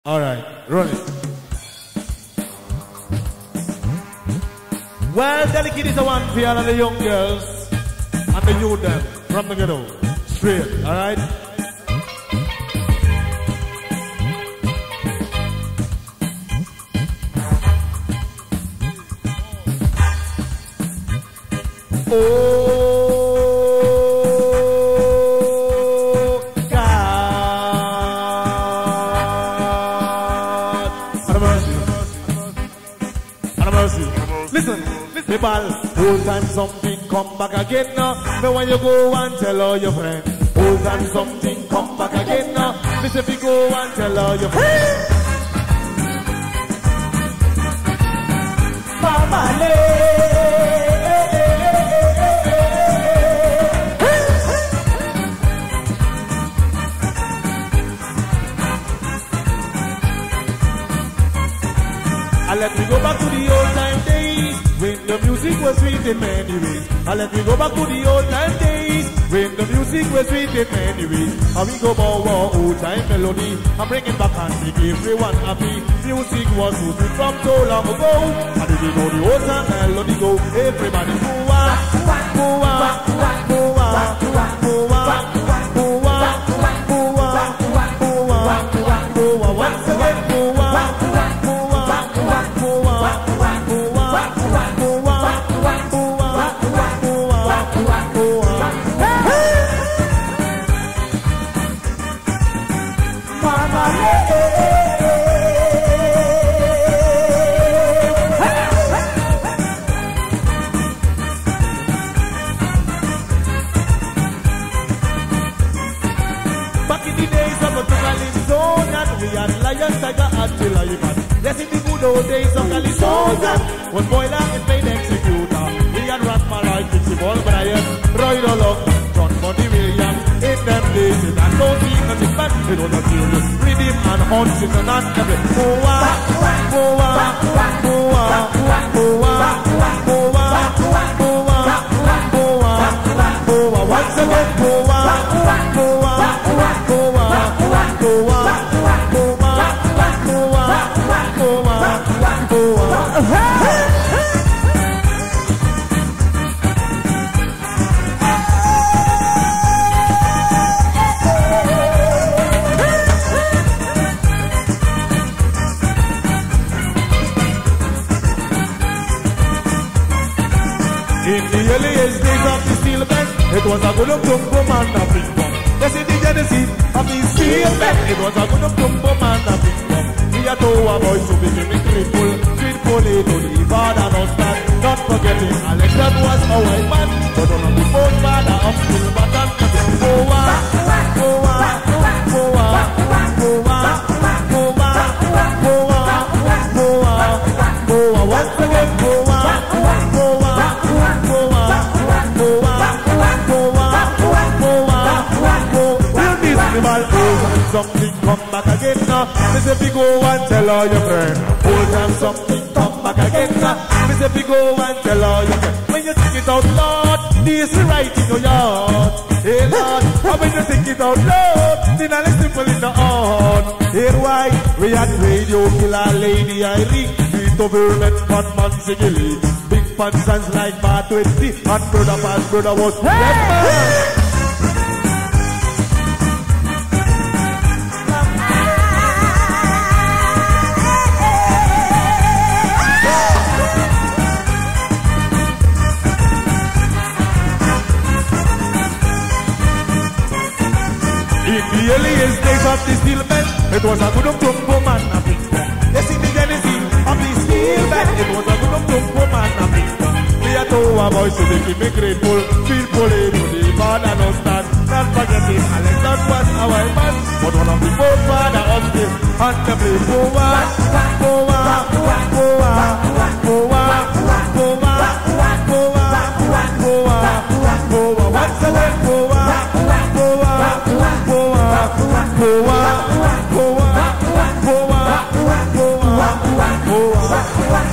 All right, run it. Well, delicate is the one for all of the young girls and the youth them from the ghetto. Straight, all right? Oh, God. Have mercy. Have mercy. Listen, people, whole time something come back again now. But when you go and tell all your friends, whole time something come back again now. This if you go and tell all your friends. Mama, and let me go back to the old time days when the music was sweet in many ways. And let me go back to the old time days when the music was sweet in many ways. And we go back to old time melody and bring it back and make everyone happy. Music was moving from so long ago. And if you know the old time melody go, everybody go on, go on, go on, go on, go on, go on, go on, once again go on. Lion, tiger, and lion. Yes, in the good old days of California, was boiler and paid executor. We had Rasmalai, Dixie Ball, Brian, Roy Rollock, John Bonnie Williams. In them days, it had no secret, but it was a serious rhythm and haunting and every. Goa, Goa, Goa, Goa, Goa, Goa, Goa, Goa, once again, Goa, Goa, Goa, Goa. In the earliest days of the steel band, it was a good boom and a big bump. Yes, in the genesis of the steel band, it was a good boom and a big bump. We are two boys who became grateful, grateful to the father of that. Not forgetting Alex, that was a white man, but on the boat father of steel band. Go on, go on, go on, go on, go on, go on, go on, go on, once again, go on, go on. Something come back again now. Miss if you go and tell all your friends. Whole time something come back again now. Miss if you go and tell all your friends. When you think it out loud, this is right in your yard. Hey Lord, and when you think it out loud, then I'll simple in the heart. Hey why, we had radio killer Lady Irene, sweet overman, Batman Sigily, big fun sons like Bar 20, and brother past brother was left. In the earliest days of the steel band, it was a good boom and a big bang. Yes, in the genesis of the steel band, it was a good boom and a big bang. We are two boys so they keep me grateful, faithful to the father no stand. Not forgetting Alex, that was our man, but one of the four father of him, and the play go on, go on, go on, go on, go on, go on, go on, go on, once again, go on, go on, go on, go on, go on, go on.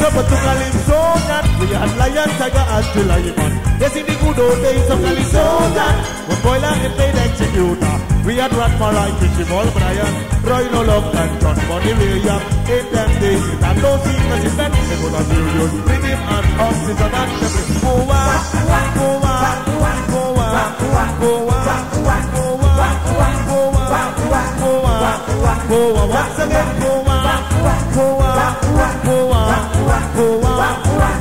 up to Calypso that we had lion, tiger, and the lion. Yes, in the good old days of Calypso that when Boiler he played executor. We had Rat Marai, Fishy Ball, Brian, Roy No Love, and John Bonnie William. In them days, it had no secret event. It was a serious rhythm and oxygen and everything. Go on, go on, go on, go on, go on, once again, go on, go on, go on, go on,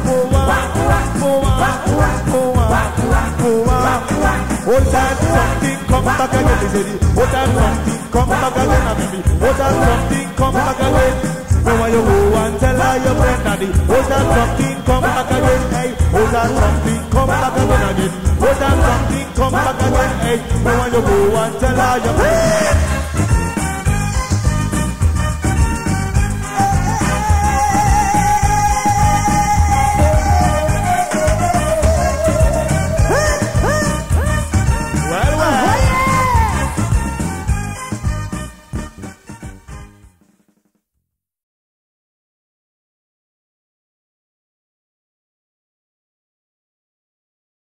hold that something, come back again, they say. Hold that something, come back again, baby. Hold that something, come back again. Now when you go and tell her your friend daddy. Hold that something, come back again, hey. Hold that something, come back again. Hold that something, come back again, hey. Now when you go and tell her your friend.